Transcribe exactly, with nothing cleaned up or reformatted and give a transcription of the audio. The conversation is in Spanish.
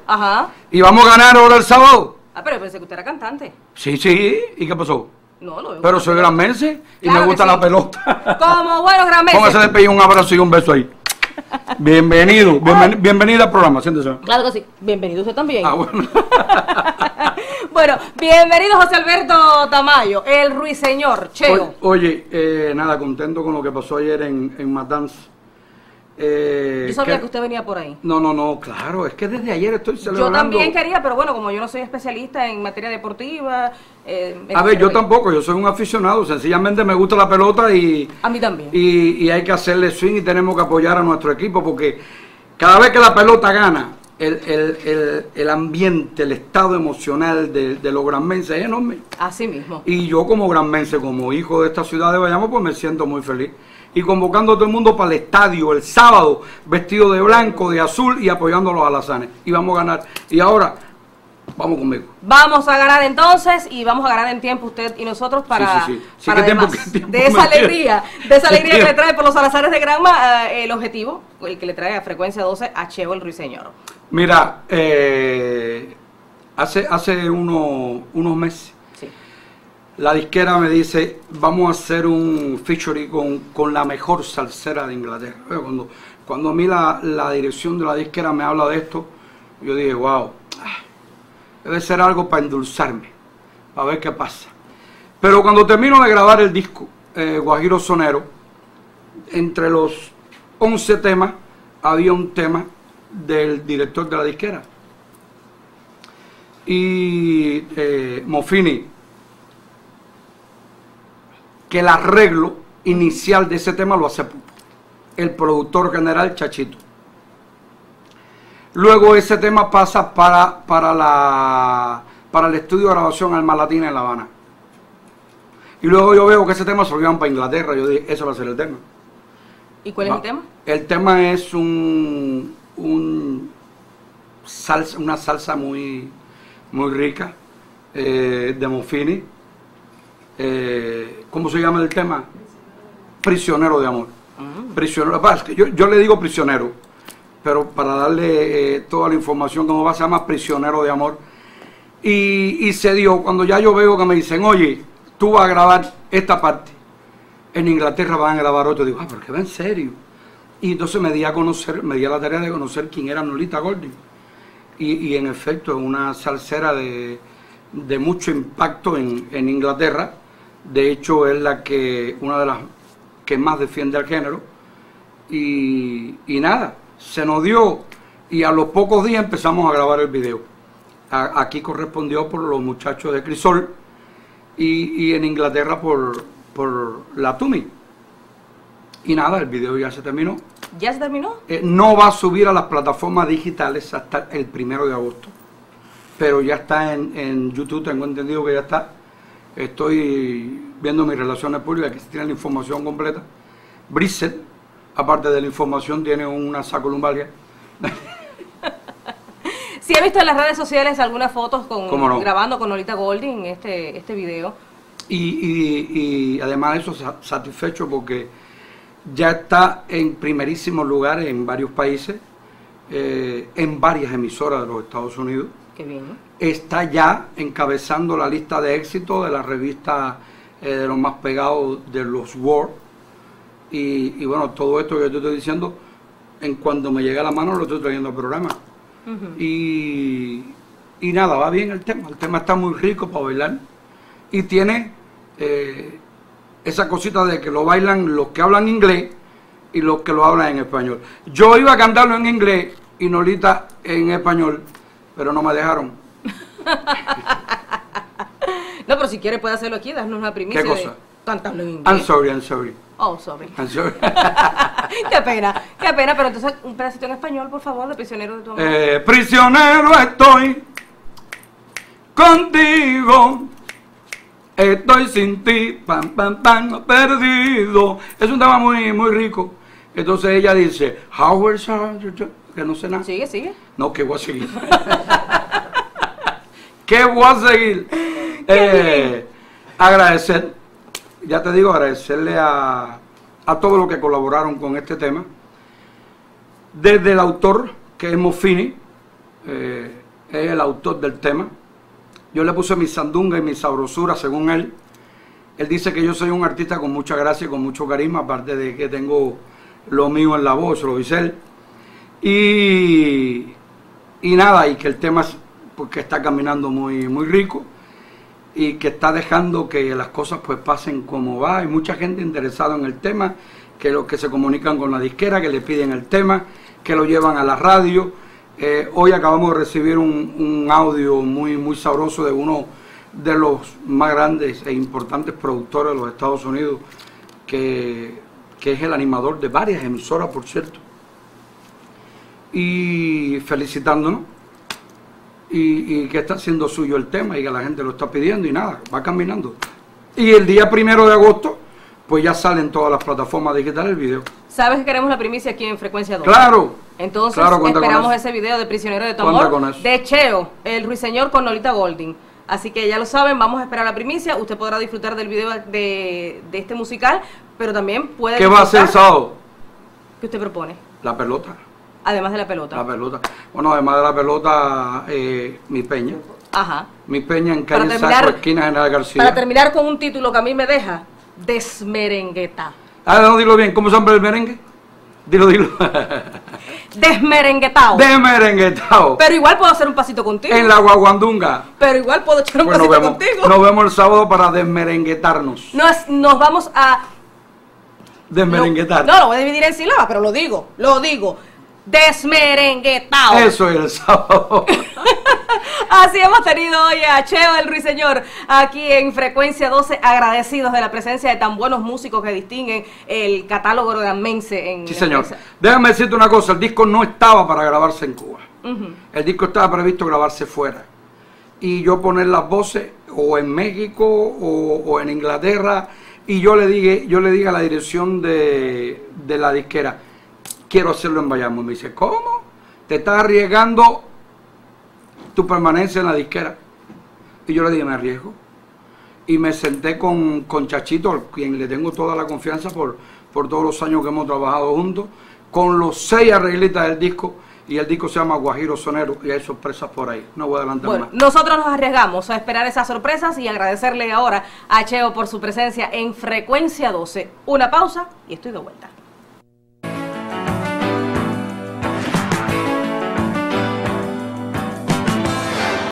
Ajá. Y vamos a ganar ahora el sábado. Ah, pero pensé que usted era cantante. Sí, sí. ¿Y qué pasó? No, lo veo. Pero soy granmense y Claro me gusta que sí. la pelota. Como bueno granmense. Póngase de pedir un abrazo y un beso ahí. Bienvenido, bienven, bienvenida al programa, siéntese. Claro que sí. Bienvenido usted también. Ah, bueno. Bueno, bienvenido José Alberto Tamayo, el ruiseñor, Cheo. Oye, oye eh, nada, contento con lo que pasó ayer en, en Matanzas. Eh, Yo sabía que, que usted venía por ahí. No, no, no, claro, es que desde ayer estoy celebrando. Yo también quería, pero bueno, como yo no soy especialista en materia deportiva. Eh, A ver, yo tampoco, yo soy un aficionado, sencillamente me gusta la pelota y. A mí también. Y, y hay que hacerle swing y tenemos que apoyar a nuestro equipo porque cada vez que la pelota gana, el, el, el, el ambiente, el estado emocional de, de los granmenses es enorme. Así mismo. Y yo como granmense, como hijo de esta ciudad de Bayamo, pues me siento muy feliz. Y convocando a todo el mundo para el estadio el sábado, vestido de blanco, de azul y apoyando a los alazanes. Y vamos a ganar. Y ahora, vamos conmigo. Vamos a ganar entonces y vamos a ganar en tiempo usted y nosotros para, sí, sí, sí. Sí, para ¿qué tiempo, además qué tiempo de esa me alegría, de esa ¿Qué alegría que le tiempo? trae por los alazanes de Granma, eh, el objetivo, el que le trae a frecuencia doce a Cheo el Ruiseñor. Mira, eh, hace, hace uno, unos meses, Sí. la disquera me dice, vamos a hacer un featuring con, con la mejor salsera de Inglaterra. Oye, Cuando, cuando a mí la, la dirección de la disquera me habla de esto, yo dije, wow, debe ser algo para endulzarme, para ver qué pasa. Pero cuando termino de grabar el disco, eh, Guajiro Sonero, entre los once temas, había un tema del director de la disquera. Y eh, Mofini, que el arreglo inicial de ese tema lo hace Pupo, el productor general Chachito. Luego ese tema pasa para, para, la, para el estudio de grabación Alma Latina en La Habana. Y luego yo veo que ese tema se lo llevan para Inglaterra. Yo dije, eso va a ser el tema. ¿Y cuál es Va. el tema? El tema es un, un salsa, una salsa muy, muy rica eh, de Mofini. Eh, ¿Cómo se llama el tema? Prisionero de amor. Mm. Prisionero. Es que yo, yo le digo prisionero, pero para darle eh, toda la información como va, se llama Prisionero de amor. Y, y se dio cuando ya yo veo que me dicen, oye, tú vas a grabar esta parte. En Inglaterra van a grabar otro. Digo, ah, pero que va en serio. Y entonces me di a conocer, me di a la tarea de conocer quién era Nolita Golding. Y, y en efecto es una salsera de, de mucho impacto en, en Inglaterra. De hecho es la que, una de las que más defiende al género. Y, y nada, se nos dio. Y a los pocos días empezamos a grabar el video. A, aquí correspondió por los muchachos de Crisol. Y, y en Inglaterra por, por la Tumi. Y nada, el video ya se terminó. ¿Ya se terminó? Eh, no va a subir a las plataformas digitales hasta el primero de agosto. Pero ya está en, en YouTube, tengo entendido que ya está. Estoy viendo mis relaciones públicas, que se tiene la información completa. Brisset, aparte de la información, tiene una sacolumbalia. Sí, he visto en las redes sociales algunas fotos con ¿Cómo no? grabando con Nolita Golding este, este video. Y, y, y además eso satisfecho porque ya está en primerísimos lugares en varios países, eh, en varias emisoras de los Estados Unidos. Qué bien. Está ya encabezando la lista de éxito de la revista eh, de los más pegados de los World. Y, y bueno, todo esto que yo te estoy diciendo, en cuanto me llega a la mano lo estoy trayendo al programa. Uh-huh. y, y nada, va bien el tema. El tema está muy rico para bailar. Y tiene eh, esa cosita de que lo bailan los que hablan inglés y los que lo hablan en español. Yo iba a cantarlo en inglés y Nolita en español, pero no me dejaron. No, pero si quiere puede hacerlo aquí, darnos una primicia. ¿Qué cosa? De cantarlo en inglés. I'm sorry, I'm sorry. Oh, sorry. I'm sorry. Qué pena, qué pena, pero entonces un pedacito en español, por favor, de Prisionero de tu amor. Eh, prisionero estoy contigo, estoy sin ti, pam, pam, pam, perdido. Es un tema muy, muy rico. Entonces ella dice, Howard, que no sé nada. Sigue, sigue. No, que voy a seguir. ¿Qué voy a seguir? Eh, agradecer, ya te digo, agradecerle a, a todos los que colaboraron con este tema. Desde el autor, que es Mofini, eh, es el autor del tema. Yo le puse mi sandunga y mi sabrosura según él. Él dice que yo soy un artista con mucha gracia y con mucho carisma, aparte de que tengo lo mío en la voz, lo dice él. Y, y nada, y que el tema es porque está caminando muy, muy rico y que está dejando que las cosas pues pasen como va. Hay mucha gente interesada en el tema, que los que se comunican con la disquera, que le piden el tema, que lo llevan a la radio. Eh, hoy acabamos de recibir un, un audio muy, muy sabroso de uno de los más grandes e importantes productores de los Estados Unidos, que, que es el animador de varias emisoras, por cierto, y felicitándonos, y, y que está haciendo suyo el tema y que la gente lo está pidiendo, y nada, va caminando. Y el día primero de agosto, pues ya sale en todas las plataformas digitales el video. ¿Sabes que queremos la primicia aquí en Frecuencia dos? ¡Claro! Entonces claro, esperamos ese video de Prisionero de tu Amor, de Cheo, el ruiseñor con Lolita Golding. Así que ya lo saben, vamos a esperar la primicia. Usted podrá disfrutar del video de, de este musical, pero también puede... ¿Qué va a hacer el sábado? ¿Qué usted propone? La pelota. Además de la pelota. La pelota. Bueno, además de la pelota, eh, mi peña. Ajá. Mi peña en Para calle terminar- Saco, esquina General García. Para terminar con un título que a mí me deja, Desmerengueta. Ah, no, dilo bien. ¿Cómo se llama el merengue? Dilo, dilo. Desmerenguetao. Desmerenguetao. Pero igual puedo hacer un pasito contigo. En la guaguandunga. Pero igual puedo echar un Pues nos pasito vemos, contigo. nos vemos el sábado para desmerenguetarnos. Nos, nos vamos a... Desmerenguetar. No, lo voy a dividir en sílabas, pero lo digo, lo digo. Desmerenguetao. Eso es el sábado. Así hemos tenido hoy a Cheo el Ruiseñor aquí en Frecuencia doce, agradecidos de la presencia de tan buenos músicos que distinguen el catálogo organmense en Sí, señor. en- Déjame decirte una cosa, el disco no estaba para grabarse en Cuba. Ujú. El disco estaba previsto grabarse fuera. Y yo poner las voces o en México o, o en Inglaterra. Y yo le dije, yo le dije a la dirección de, de la disquera, quiero hacerlo en Bayamo. Y me dice, ¿cómo? Te estás arriesgando tu permanencia en la disquera. Y yo le dije, me arriesgo. Y me senté con, con Chachito, a quien le tengo toda la confianza por, por todos los años que hemos trabajado juntos, con los seis arreglistas del disco. Y el disco se llama Guajiro Sonero y hay sorpresas por ahí. No voy a adelantar Bueno, más. nosotros nos arriesgamos a esperar esas sorpresas y agradecerle ahora a Cheo por su presencia en Frecuencia doce. Una pausa y estoy de vuelta.